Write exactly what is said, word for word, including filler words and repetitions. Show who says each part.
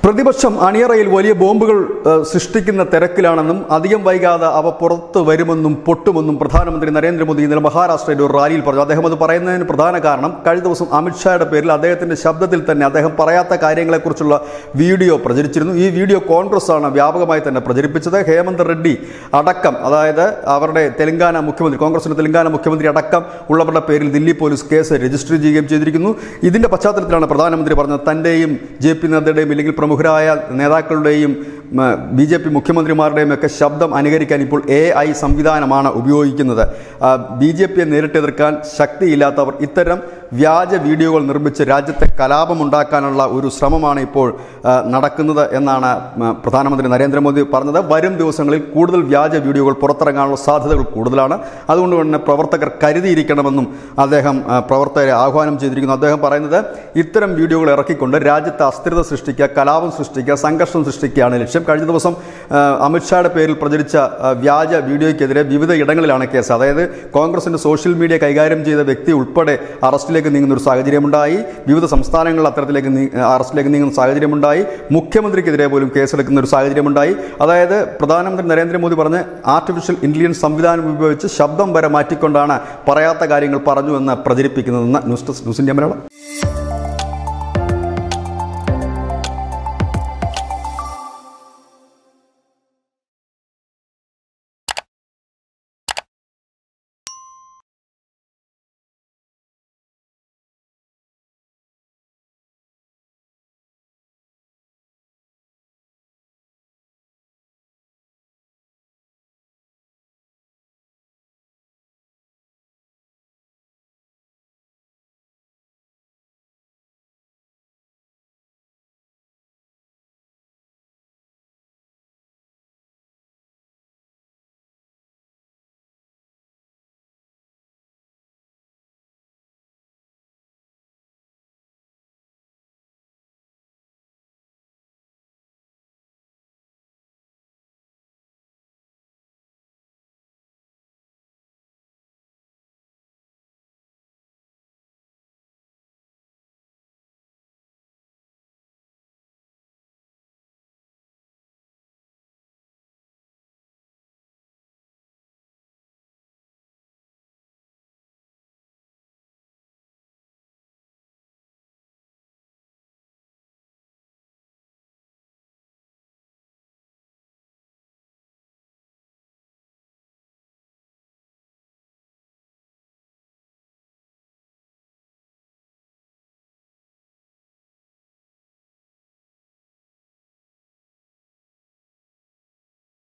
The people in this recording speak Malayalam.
Speaker 1: പ്രതിപക്ഷം അണിയറയിൽ വലിയ ബോംബുകൾ സൃഷ്ടിക്കുന്ന തിരക്കിലാണെന്നും അധികം വൈകാതെ അവ പുറത്തു വരുമെന്നും പൊട്ടുമെന്നും പ്രധാനമന്ത്രി നരേന്ദ്രമോദി ഇന്നലെ മഹാരാഷ്ട്രയിൽ ഒരു റാലിയിൽ പറഞ്ഞു. അദ്ദേഹം അത് പറയുന്നതിന് പ്രധാന കാരണം കഴിഞ്ഞ ദിവസം അമിത്ഷായുടെ പേരിൽ അദ്ദേഹത്തിന്റെ ശബ്ദത്തിൽ തന്നെ അദ്ദേഹം പറയാത്ത കാര്യങ്ങളെക്കുറിച്ചുള്ള വീഡിയോ പ്രചരിച്ചിരുന്നു. ഈ വീഡിയോ കോൺഗ്രസ് ആണ് വ്യാപകമായി തന്നെ പ്രചരിപ്പിച്ചത്. ഹേമന്ത് റെഡ്ഡി അടക്കം, അതായത് അവരുടെ തെലങ്കാന മുഖ്യമന്ത്രി, കോൺഗ്രസിന്റെ തെലങ്കാന മുഖ്യമന്ത്രി അടക്കം ഉള്ളവരുടെ പേരിൽ ദില്ലി പോലീസ് കേസ് രജിസ്റ്റർ ചെയ്യുകയും ചെയ്തിരിക്കുന്നു. ഇതിന്റെ പശ്ചാത്തലത്തിലാണ് പ്രധാനമന്ത്രി പറഞ്ഞത് തന്റെയും ജെ പി നദ്ദയുടെയും ഇല്ലെങ്കിൽ പ്രമുഖരായ നേതാക്കളുടെയും ബി ജെ പി മുഖ്യമന്ത്രിമാരുടെയും ഒക്കെ ശബ്ദം അനുകരിക്കാൻ ഇപ്പോൾ എ ഐ സംവിധാനമാണ് ഉപയോഗിക്കുന്നത്. ബി ജെ പിയെ നേരിട്ട് എതിർക്കാൻ ശക്തിയില്ലാത്തവർ ഇത്തരം വ്യാജ വീഡിയോകൾ നിർമ്മിച്ച് രാജ്യത്തെ കലാപമുണ്ടാക്കാനുള്ള ഒരു ശ്രമമാണ് ഇപ്പോൾ നടക്കുന്നത് എന്നാണ് പ്രധാനമന്ത്രി നരേന്ദ്രമോദി പറഞ്ഞത്. വരും ദിവസങ്ങളിൽ കൂടുതൽ വ്യാജ വീഡിയോകൾ പുറത്തിറങ്ങാനുള്ള സാധ്യതകൾ കൂടുതലാണ്. അതുകൊണ്ട് തന്നെ പ്രവർത്തകർ കരുതിയിരിക്കണമെന്നും അദ്ദേഹം പ്രവർത്തകരെ ആഹ്വാനം ചെയ്തിരിക്കുന്നു. അദ്ദേഹം പറയുന്നത് ഇത്തരം വീഡിയോകൾ ഇറക്കിക്കൊണ്ട് രാജ്യത്ത് അസ്ഥിരത സൃഷ്ടിക്കുക, കലാപം സൃഷ്ടിക്കുക, സംഘർഷം സൃഷ്ടിക്കുകയാണ് ലക്ഷ്യം. കഴിഞ്ഞ ദിവസം അമിത്ഷായുടെ പേരിൽ പ്രചരിച്ച വ്യാജ വീഡിയോയ്ക്കെതിരെ വിവിധ ഇടങ്ങളിലാണ് കേസ്. അതായത് കോൺഗ്രസിന്റെ സോഷ്യൽ മീഡിയ കൈകാര്യം ചെയ്ത വ്യക്തി ഉൾപ്പെടെ അറസ്റ്റിലേക്ക് നീങ്ങുന്ന ഒരു സാഹചര്യമുണ്ടായി. വിവിധ സംസ്ഥാനങ്ങളിൽ അത്തരത്തിലേക്ക് അറസ്റ്റിലേക്ക് നീങ്ങുന്ന സാഹചര്യമുണ്ടായി. മുഖ്യമന്ത്രിക്കെതിരെ പോലും കേസെടുക്കുന്ന ഒരു സാഹചര്യമുണ്ടായി. അതായത് പ്രധാനമന്ത്രി നരേന്ദ്രമോദി പറഞ്ഞ് ആർട്ടിഫിഷ്യൽ ഇന്റലിജൻസ് സംവിധാനം ഉപയോഗിച്ച് ശബ്ദം വരെ മാറ്റിക്കൊണ്ടാണ് പറയാത്ത കാര്യങ്ങൾ പറഞ്ഞു എന്ന് പ്രചരിപ്പിക്കുന്നതെന്ന് news desk news India Malayalam.